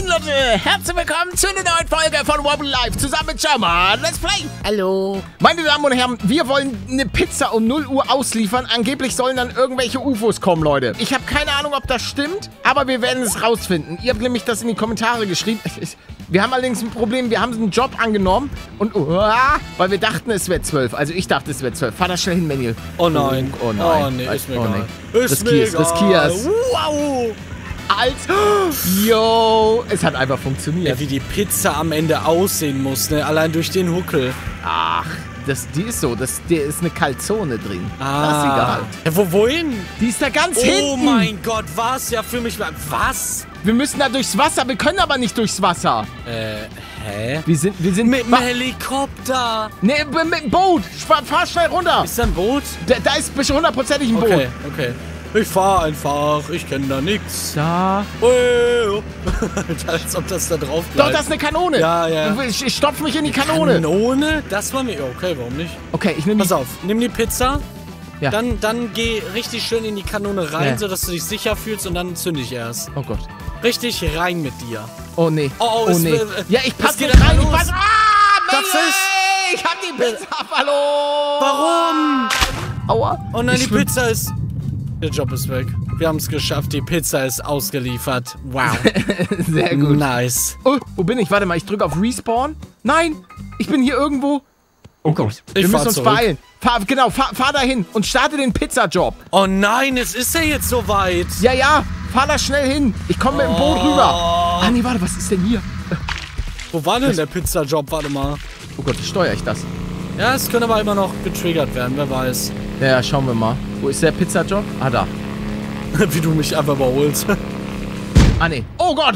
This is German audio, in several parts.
Moin Leute, herzlich willkommen zu einer neuen Folge von Wobble Life zusammen mit German. Let's play. Hallo. Meine Damen und Herren, wir wollen eine Pizza um 0 Uhr ausliefern. Angeblich sollen dann irgendwelche UFOs kommen, Leute. Ich habe keine Ahnung, ob das stimmt, aber wir werden es rausfinden. Ihr habt nämlich das in die Kommentare geschrieben. Wir haben allerdings ein Problem, wir haben einen Job angenommen und weil wir dachten, es wäre 12. Also ich dachte, es wäre 12. Fahr da schnell hin, Manuel. Oh nein. Oh nein. Oh nee, ist mir egal. Riskier's. Wow. Yo, es hat einfach funktioniert. Ja, wie die Pizza am Ende aussehen muss, ne? Allein durch den Huckel. Ach, die ist so. Da ist eine Calzone drin. Das ist egal. Ja, wohin? Die ist da ganz hinten. Oh mein Gott, was? Ja, für mich war... Was? Wir müssen da durchs Wasser, wir können aber nicht durchs Wasser. Hä? Wir sind Mit dem Helikopter. Ne, mit dem Boot. Fahr schnell runter. Ist da ein Boot? Da ist bestimmt hundertprozentig ein Boot. Okay. Ich fahr einfach, ich kenne da nix. Da. Als ob das da drauf bleibt. Doch, das ist eine Kanone. Ja. Ich stopf mich in die Kanone. Kanone? Das war mir... Okay, warum nicht? Okay, ich nehme die... Pass auf, nimm die Pizza. Ja. Dann geh richtig schön in die Kanone rein, sodass du dich sicher fühlst und dann zünde ich erst. Oh Gott. Richtig rein mit dir. Oh nee. Oh, nee. Ja, ich passe geht nicht rein. los. Das ist... Ich hab die Pizza verloren. Warum? Aua. Oh nein, die Pizza ist... Der Job ist weg. Wir haben es geschafft. Die Pizza ist ausgeliefert. Wow. Sehr gut. Nice. Oh, wo bin ich? Warte mal, ich drücke auf Respawn. Nein, ich bin hier irgendwo. Oh Gott. Wir müssen uns beeilen. Fahr dahin und starte den Pizzajob. Oh nein, es ist ja jetzt soweit. Ja, fahr da schnell hin. Ich komme mit dem Boot rüber. Ah, nee, warte, was ist denn hier? Wo war denn der Pizzajob? Warte mal. Oh Gott, wie steuere ich das? Ja, es könnte aber immer noch getriggert werden, wer weiß. Ja, schauen wir mal. Wo ist der Pizzajob? Ah, da. Wie du mich einfach überholst. Ah, nee. Oh Gott.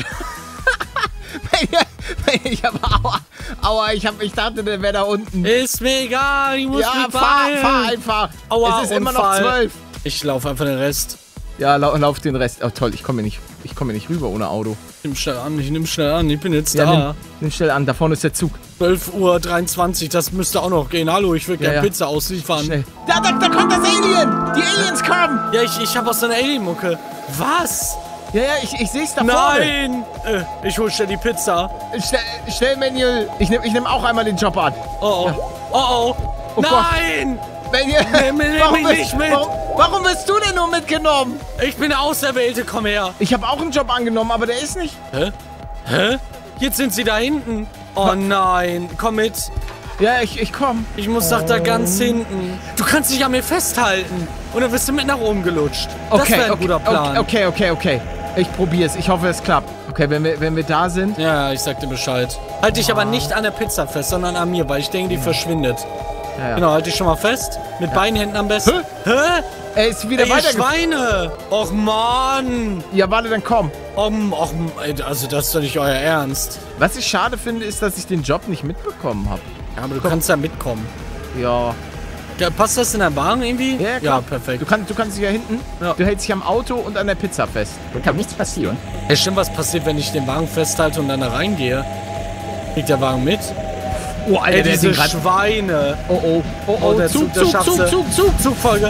Ich dachte, der wäre da unten. Ist mir egal, ich muss mich fahr einfach. Aua, es ist immer noch 12. Ich laufe einfach den Rest. Ja, lauf den Rest. Oh toll, ich komme hier nicht rüber ohne Auto. Ich nehm schnell an, ich bin jetzt da. Nimm schnell an, da vorne ist der Zug. 12:23 Uhr, das müsste auch noch gehen. Hallo, ich will gerne Pizza ausliefern. Schnell. Da kommt das Alien! Die Aliens kommen! Ja, ich hab aus so einer Alien-Mucke. Was? Ja, ich seh's da vorne. Nein! Ich hol schnell die Pizza. Schnell, Manuel. Ich nehm auch einmal den Job an. Oh. Ja. Oh. Manuel! Nein! Nimm mich nicht mit! Warum bist du denn nur mitgenommen? Ich bin der Auserwählte, komm her. Ich habe auch einen Job angenommen, aber der ist nicht. Hä? Jetzt sind sie da hinten. Oh nein, komm mit. Ja, ich komm. Ich muss doch da ganz hinten. Du kannst dich an mir festhalten. Und dann wirst du mit nach oben gelutscht. Das wäre ein guter Plan. Okay. Ich probier's. Ich hoffe, es klappt. Okay, wenn wir da sind. Ja, ich sag dir Bescheid. Halt dich aber nicht an der Pizza fest, sondern an mir, weil ich denke, die verschwindet. Ja. Genau, halt dich schon mal fest. Mit beiden Händen am besten. Hä? Er ist wieder weiter. Schweine! Och, Mann! Ja, warte, dann komm. Also das ist doch nicht euer Ernst. Was ich schade finde, ist, dass ich den Job nicht mitbekommen habe. Ja, aber du kannst ja mitkommen. Ja. Passt das in der Wagen irgendwie? Ja, klar. Ja, perfekt. Du kannst dich ja hinten. Ja. Du hältst dich am Auto und an der Pizza fest. Da kann nichts passieren. Ja, stimmt, was passiert, wenn ich den Wagen festhalte und dann da reingehe? Kriegt der Wagen mit? Oh, Alter, diese Schweine. Oh. Der Zugfolge.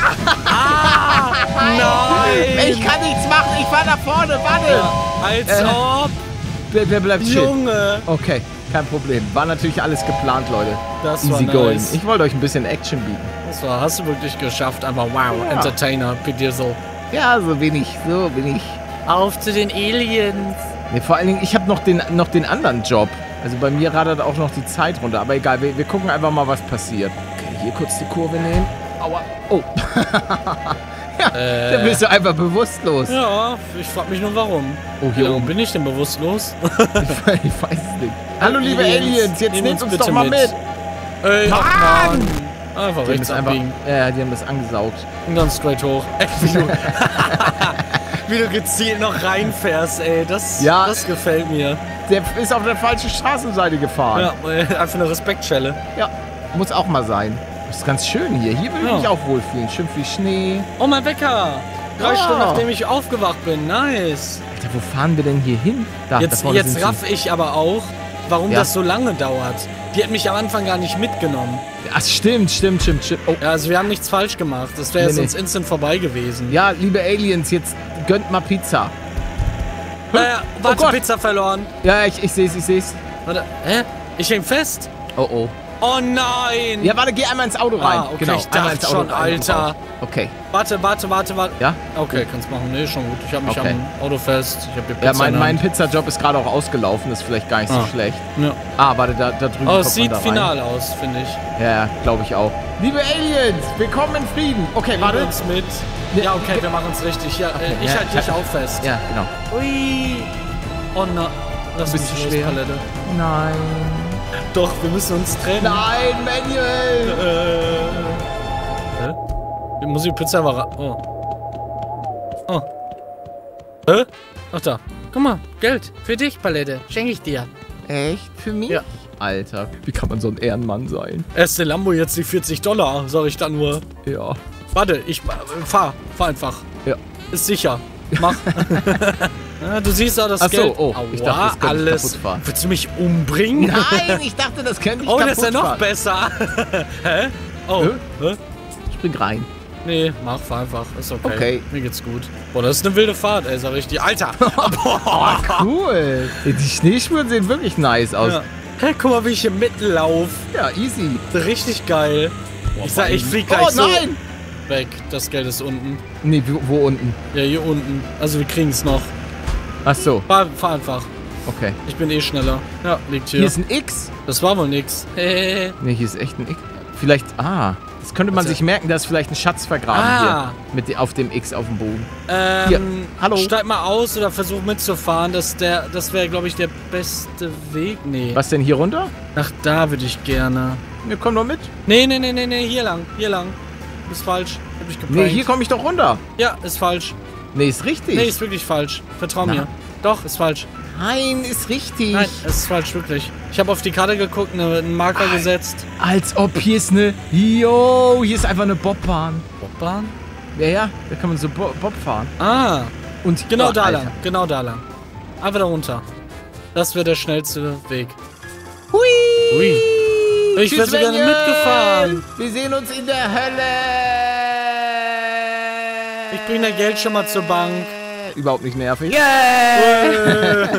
Nein. Ich kann nichts machen. Ich fahr nach vorne. Warte. Ja, als ob. Wer bleibt stehen? Junge. Okay, kein Problem. War natürlich alles geplant, Leute. Das war easy going. Nice. Ich wollte euch ein bisschen Action bieten. Hast du wirklich geschafft. Einfach wow. Ja. Entertainer. Bei dir so. Ja, so bin ich. Auf zu den Aliens. Nee, vor allen Dingen, ich habe noch den anderen Job. Also bei mir radert auch noch die Zeit runter. Aber egal, wir gucken einfach mal, was passiert. Okay, hier kurz die Kurve nehmen. Aua. Oh. Ja, dann bist du einfach bewusstlos. Ja, ich frag mich nur warum. Oh, hier oben. Bin ich denn bewusstlos? Ich weiß es nicht. Hallo, liebe Aliens, jetzt nehmt uns doch mal mit. Ey, Mann! Einfach rechts abbiegen. Ja, die haben das angesaugt. Und dann straight hoch. Wie du gezielt noch reinfährst, ey. Das gefällt mir. Der ist auf der falschen Straßenseite gefahren. Ja, einfach eine Respektschelle. Ja, muss auch mal sein. Das ist ganz schön hier. Hier will ich mich auch wohlfühlen. Schön viel Schnee. Oh, mein Wecker. 3 Stunden, nachdem ich aufgewacht bin. Nice. Alter, wo fahren wir denn hier hin? Da, jetzt raff ich aber auch, warum das so lange dauert. Die hat mich am Anfang gar nicht mitgenommen. Ach, stimmt. Oh. Ja, also wir haben nichts falsch gemacht. Das wäre sonst instant vorbei gewesen. Ja, liebe Aliens, jetzt gönnt mal Pizza. Warte, Gott. Pizza verloren. Ja, ich seh's. Warte, hä? Ich häng fest. Oh, oh. Oh nein. Ja, warte, geh einmal ins Auto rein. Okay, Genau, ich einmal dachte ins Auto schon, rein. Alter. Okay. Warte. Ja? Okay, kannst machen. Nee, schon gut. Ich hab mich Okay. am Auto fest. Ich hab die Pizza Ja, in der mein Hand. Pizzajob ist gerade auch ausgelaufen. Ist vielleicht gar nicht so schlecht. Ja. Ah, warte, da drüben Oh, kommt es sieht man da rein. final aus, finde ich. Ja, glaube ich auch. Liebe Aliens, willkommen in Frieden. Okay, Nehmen warte. uns mit. Ja, okay, wir machen es richtig. Ja, ich ja, halte dich auch fest. Ja, genau. Ui. Oh nein. Lass mich Bist du los, schwer? Palette. Nein. Doch, wir müssen uns trennen. Nein, Manuel. Hä? Die muss die Pizza aber Oh. Oh. Hä? Ach da. Guck mal, Geld. Für dich, Palette. Schenke ich dir. Echt? Für mich? Ja. Alter, wie kann man so ein Ehrenmann sein? Erst der Lambo jetzt die $40, sag ich dann nur. Ja. Warte, ich fahr einfach. Ja. Ist sicher. Mach. Ja, du siehst auch das Ach so, Geld. oh, ich dachte, das könnte alles. kaputt fahren. Willst du mich umbringen? Nein, ich dachte, das könnte ich Oh, kaputt das ist ja noch fahren. besser. Hä? Oh. Hä? Spring rein. Nee, fahr einfach. Ist okay. Okay. Mir geht's gut. Boah, das ist eine wilde Fahrt, ey, sag ich dir. Alter! Oh, cool. Die Schneespuren sehen wirklich nice aus. Ja. Hä, guck mal, wie ich hier mitlauf. Ja, easy. Richtig geil. Ich sag, ich flieg gleich Oh nein! so weg. Das Geld ist unten. Nee, wo unten? Ja, hier unten. Also wir kriegen's noch. Ach so, Fahr einfach. okay. Ich bin eh schneller. Ja, liegt hier. Hier ist ein X. Das war wohl nix. Nee, hier ist echt ein X. Vielleicht, das könnte man Also- sich merken, da ist vielleicht ein Schatz vergraben Ah. hier. Auf dem X auf dem Boden. Hier, hallo. Steig mal aus oder versuch mitzufahren. Das wäre, glaube ich, der beste Weg. Nee. Was denn hier runter? Nach da würde ich gerne. Ne, komm doch mit. Nee, hier lang. Du bist falsch. Hab ich geprankt. Nee, hier komme ich doch runter. Ja, ist falsch. Nee, ist richtig. Nee, ist wirklich falsch. Vertrau Na. mir. Doch, ist falsch. Nein, ist richtig. Nein, es ist falsch, wirklich. Ich habe auf die Karte geguckt, einen Marker gesetzt. Als ob hier ist eine... Yo, hier ist einfach eine Bobbahn. Bobbahn? Ja, da kann man so Bob fahren. Ah, Und genau oh, da Alter. lang. Genau da lang. Einfach da runter. Das wäre der schnellste Weg. Hui. Ui. Ich Tschüss, wäre so gerne Manuel. mitgefahren. Wir sehen uns in der Hölle. Ich bring dein Geld schon mal zur Bank. Überhaupt nicht nervig. Yeah.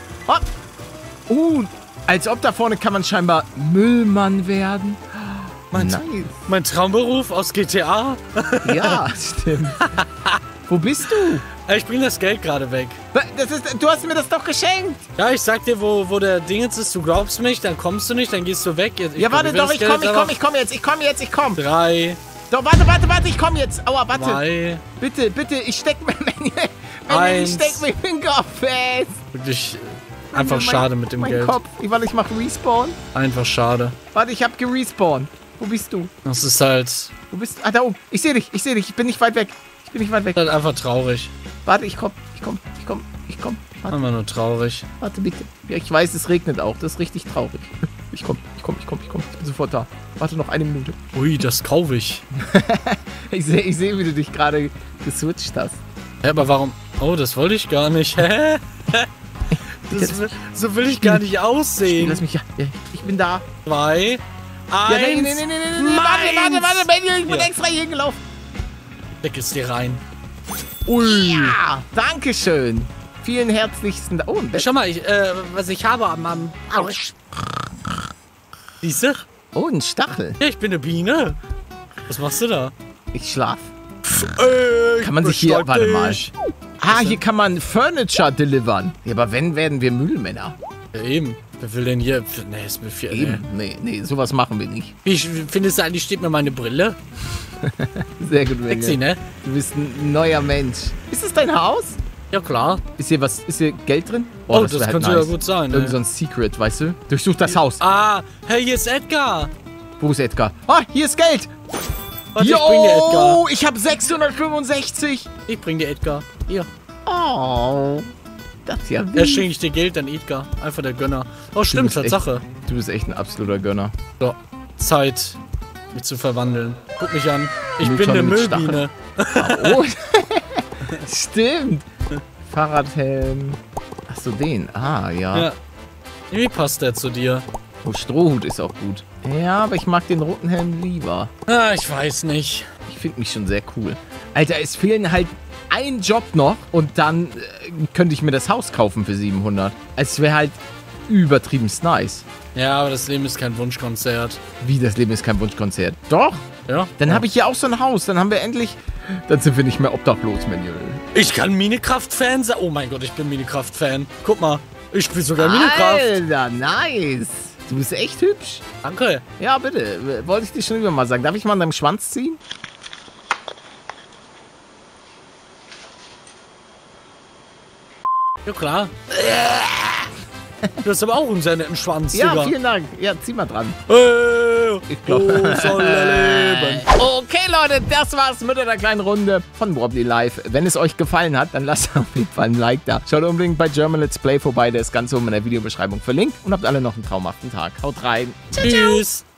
Als ob da vorne kann man scheinbar Müllmann werden. Nice. Mein Traumberuf aus GTA. Ja, stimmt. Wo bist du? Ich bring das Geld gerade weg. Du hast mir das doch geschenkt. Ja, ich sag dir, wo der Ding jetzt ist. Du glaubst mich, dann kommst du nicht, dann gehst du weg. Ja, warte doch, ich komm jetzt. 3, Doch, warte, ich komm jetzt. Aua, warte. 2, Bitte, ich steck mir, ich Eins. steck mir den Kopf fest. wirklich einfach schade mit dem mein Geld. Kopf. Ich mach Respawn. Einfach schade. Warte, ich hab gerespawnt. Wo bist du? Das ist halt Da oben. Ich sehe dich. Ich bin nicht weit weg. halt einfach traurig. Warte, ich komm. Warte, Einfach nur traurig. warte bitte. Ja, ich weiß, es regnet auch. Das ist richtig traurig. Ich komm. Ich bin sofort da. Warte noch eine Minute. Ui, das kaufe ich. Ich seh, wie du dich gerade geswitcht hast. Ja, aber warum? Oh, das wollte ich gar nicht. Hä? So will ich gar nicht aussehen. Lass mich, ja, ich bin da. 2, 1. Ja, nee. Warte, Manuel, ich bin Ja. extra hier gelaufen. Weg ist dir rein. Ui. Ja, dankeschön. Vielen herzlichsten Dank. Oh, ein Bett. Schau mal, was ich habe am Siehste? Oh, ein Stachel. Ja, ich bin eine Biene. Was machst du da? Ich schlaf. Kann man sich hier... Warte mal. Hier kann man Furniture delivern. Ja, aber wenn, werden wir Müllmänner. Ja, eben. Wer will denn hier... Nee, ist mir viel... Eben. Nee, sowas machen wir nicht. Wie findest du eigentlich, steht mir meine Brille? Sehr gut, Sexy, Manuel. ne? Du bist ein neuer Mensch. Ist das dein Haus? Ja, klar. Ist hier Geld drin? Oh, das wär halt könnte ja gut sein, ne? Irgend so ein Secret, weißt du? Durchsuch das Haus. Ah, hey, hier ist Edgar. Wo ist Edgar? Hier ist Geld. Warte, ich bring dir Edgar. Ich hab 665. Ich bring dir Edgar. Hier. Oh, das ist ja Erst wild. schenke ich dir Geld, dann Edgar. Einfach der Gönner. Oh, stimmt, bist echt- Tatsache. Du bist echt ein absoluter Gönner. So, Zeit, mich zu verwandeln. Guck mich an. Ich bin Mülltonne eine mit Müllbiene. Oh, stimmt. Fahrradhelm. Ach so, den. Ja. Ja. Wie passt der zu dir? Oh, Strohhut ist auch gut. Ja, aber ich mag den roten Helm lieber. Ah, ich weiß nicht. Ich finde mich schon sehr cool. Alter, es fehlen halt einen Job noch und dann könnte ich mir das Haus kaufen für 700. Es wäre halt übertrieben nice. Ja, aber das Leben ist kein Wunschkonzert. Wie, das Leben ist kein Wunschkonzert? Doch. Ja. Dann habe ich hier auch so ein Haus. Dann haben wir endlich... Dann sind wir nicht mehr obdachlos, Menü. Ich kann Minecraft-Fan sein. Oh mein Gott, ich bin Minecraft-Fan. Guck mal, ich spiele sogar Minecraft. Alter, nice. Du bist echt hübsch. Danke. Ja, bitte. Wollte ich dir schon immer mal sagen. Darf ich mal an deinem Schwanz ziehen? Ja, klar. Du hast aber auch einen sehr netten Schwanz, Ja, Digga. vielen Dank. Ja, zieh mal dran. Ich glaube. soll leben. Okay, Leute, das war's mit einer kleinen Runde von Wobbly Live. Wenn es euch gefallen hat, dann lasst auf jeden Fall ein Like da. Schaut unbedingt bei German Let's Play vorbei. Der ist ganz oben in der Videobeschreibung verlinkt. Und habt alle noch einen traumhaften Tag. Haut rein. Tschüss.